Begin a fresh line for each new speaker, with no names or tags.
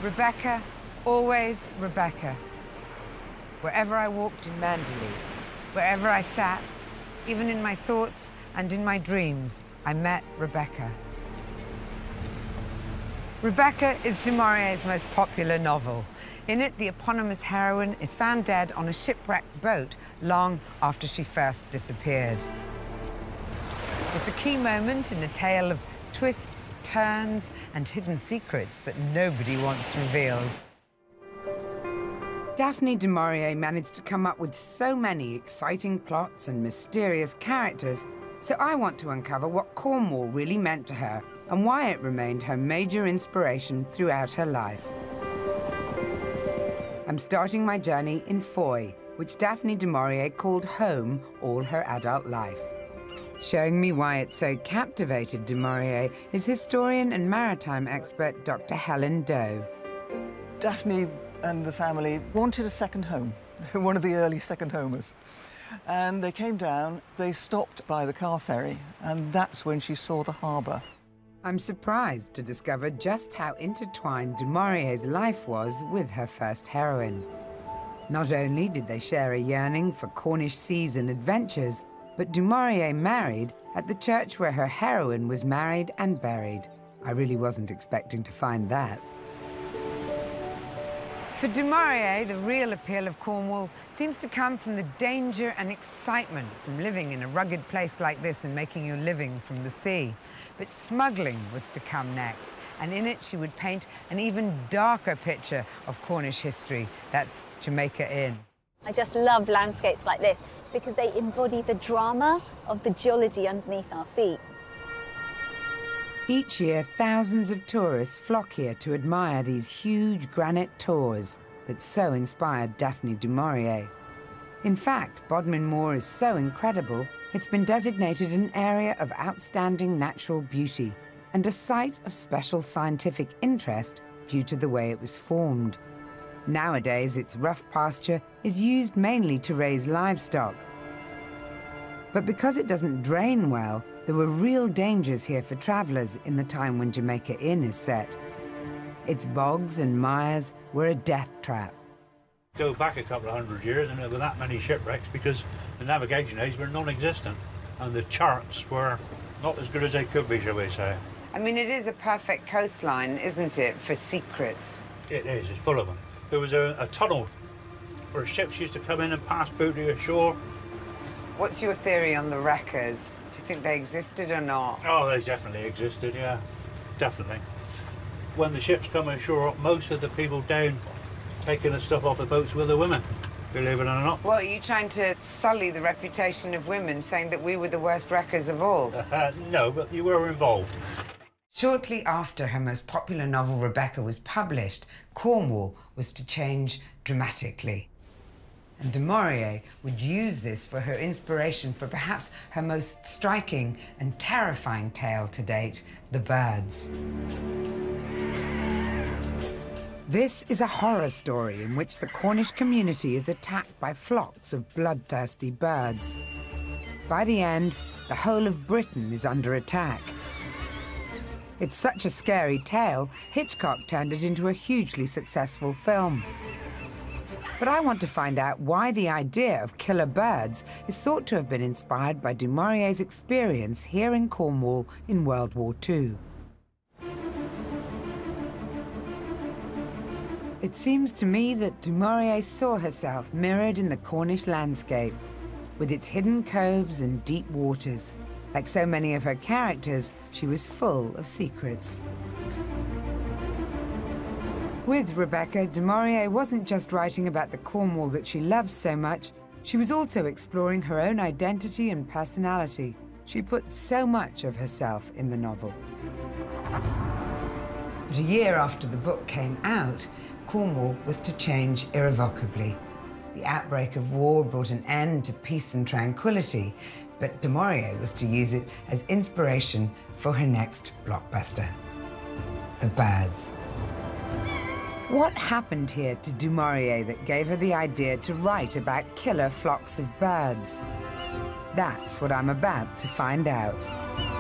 Rebecca, always Rebecca. Wherever I walked in Mandalay, wherever I sat, even in my thoughts and in my dreams, I met Rebecca. Rebecca is du Maurier's most popular novel. In it, the eponymous heroine is found dead on a shipwrecked boat long after she first disappeared. It's a key moment in a tale of twists, turns, and hidden secrets that nobody wants revealed. Daphne du Maurier managed to come up with so many exciting plots and mysterious characters, so I want to uncover what Cornwall really meant to her and why it remained her major inspiration throughout her life. I'm starting my journey in Foy, which Daphne du Maurier called home all her adult life. Showing me why it so captivated du Maurier is historian and maritime expert Dr. Helen Doe.
Daphne and the family wanted a second home, one of the early second homers. And they came down, they stopped by the car ferry, and that's when she saw the harbour.
I'm surprised to discover just how intertwined du Maurier's life was with her first heroine. Not only did they share a yearning for Cornish seas and adventures, but du Maurier married at the church where her heroine was married and buried. I really wasn't expecting to find that. For du Maurier, the real appeal of Cornwall seems to come from the danger and excitement from living in a rugged place like this and making your living from the sea. But smuggling was to come next, and in it she would paint an even darker picture of Cornish history. That's Jamaica Inn.
I just love landscapes like this because they embody the drama of the geology underneath our feet.
Each year, thousands of tourists flock here to admire these huge granite tors that so inspired Daphne du Maurier. In fact, Bodmin Moor is so incredible, it's been designated an area of outstanding natural beauty and a site of special scientific interest due to the way it was formed. Nowadays, its rough pasture is used mainly to raise livestock. But because it doesn't drain well, there were real dangers here for travellers in the time when Jamaica Inn is set. Its bogs and mires were a death trap.
Go back a couple of hundred years and there were that many shipwrecks because the navigation aids were non-existent and the charts were not as good as they could be, shall we say.
I mean, it is a perfect coastline, isn't it, for secrets?
It is, it's full of them. There was a tunnel where ships used to come in and pass booty ashore.
What's your theory on the wreckers? Do you think they existed or not?
Oh, they definitely existed, yeah, definitely. When the ships come ashore, most of the people down taking the stuff off the boats were the women, believe it or not.
Well, are you trying to sully the reputation of women, saying that we were the worst wreckers of all?
No, but you were involved.
Shortly after her most popular novel, Rebecca, was published, Cornwall was to change dramatically. And du Maurier would use this for her inspiration for perhaps her most striking and terrifying tale to date, The Birds. This is a horror story in which the Cornish community is attacked by flocks of bloodthirsty birds. By the end, the whole of Britain is under attack. It's such a scary tale, Hitchcock turned it into a hugely successful film. But I want to find out why the idea of killer birds is thought to have been inspired by du Maurier's experience here in Cornwall in World War II. It seems to me that du Maurier saw herself mirrored in the Cornish landscape, with its hidden coves and deep waters. Like so many of her characters, she was full of secrets. With Rebecca, du Maurier wasn't just writing about the Cornwall that she loves so much, she was also exploring her own identity and personality. She put so much of herself in the novel. But a year after the book came out, Cornwall was to change irrevocably. The outbreak of war brought an end to peace and tranquility, but du Maurier was to use it as inspiration for her next blockbuster, The Birds. What happened here to du Maurier that gave her the idea to write about killer flocks of birds? That's what I'm about to find out.